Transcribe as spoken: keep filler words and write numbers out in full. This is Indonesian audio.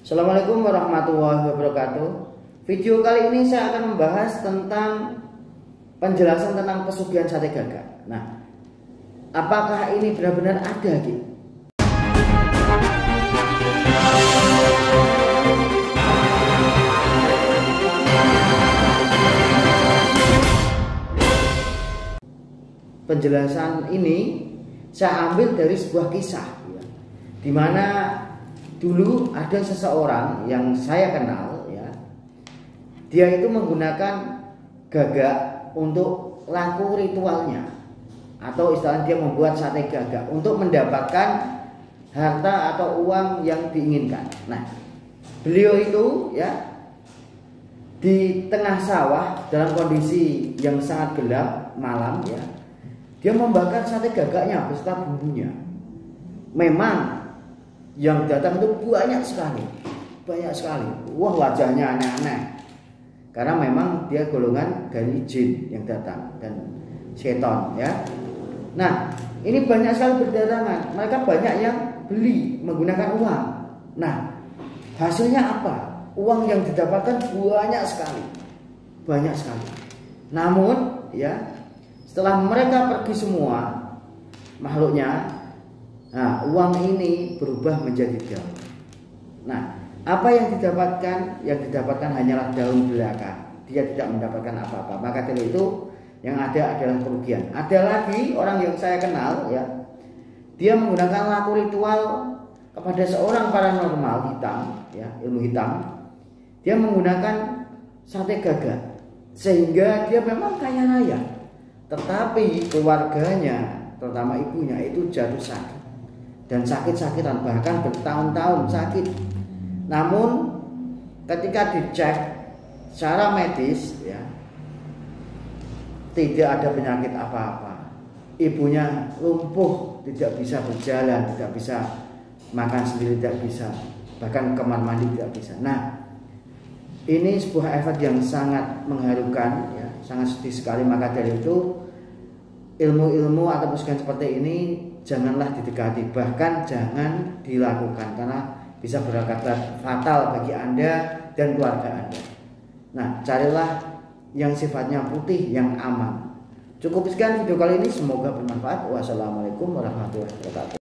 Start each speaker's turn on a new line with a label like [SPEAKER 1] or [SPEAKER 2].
[SPEAKER 1] Assalamualaikum warahmatullahi wabarakatuh. Video kali ini saya akan membahas tentang penjelasan tentang pesugihan sate gagak. Nah, apakah ini benar-benar ada, Ki? Penjelasan ini saya ambil dari sebuah kisah, ya, di mana dulu ada seseorang yang saya kenal, ya, dia itu menggunakan gagak untuk laku ritualnya, atau istilahnya dia membuat sate gagak untuk mendapatkan harta atau uang yang diinginkan. Nah, beliau itu, ya, di tengah sawah dalam kondisi yang sangat gelap malam, ya, dia membakar sate gagaknya beserta bumbunya. Memang yang datang itu banyak sekali, banyak sekali. Wah, wajahnya aneh-aneh, karena memang dia golongan dari jin yang datang dan seton, ya. Nah, ini banyak sekali berdatangan. Mereka banyak yang beli menggunakan uang. Nah, hasilnya apa? Uang yang didapatkan banyak sekali, banyak sekali. Namun, ya, setelah mereka pergi semua makhluknya, nah, uang ini berubah menjadi daun. Nah, apa yang didapatkan? Yang didapatkan hanyalah daun belaka. Dia tidak mendapatkan apa-apa. Maka dari itu yang ada adalah kerugian. Ada lagi orang yang saya kenal, ya, dia menggunakan laku ritual kepada seorang paranormal hitam, ya, ilmu hitam. Dia menggunakan sate gagak sehingga dia memang kaya raya. Tetapi keluarganya, terutama ibunya, itu jatuh sakit. Dan sakit-sakitan, bahkan bertahun-tahun sakit. Namun ketika dicek secara medis, ya, tidak ada penyakit apa-apa. Ibunya lumpuh, tidak bisa berjalan, tidak bisa makan sendiri, tidak bisa, bahkan kamar mandi tidak bisa. Nah, ini sebuah efek yang sangat mengharukan, ya, sangat sedih sekali. Maka dari itu ilmu-ilmu atau pesugihan seperti ini janganlah didekati, bahkan jangan dilakukan, karena bisa berakibat fatal bagi Anda dan keluarga Anda. Nah, carilah yang sifatnya putih, yang aman. Cukup sekian video kali ini, semoga bermanfaat. Wassalamualaikum warahmatullahi wabarakatuh.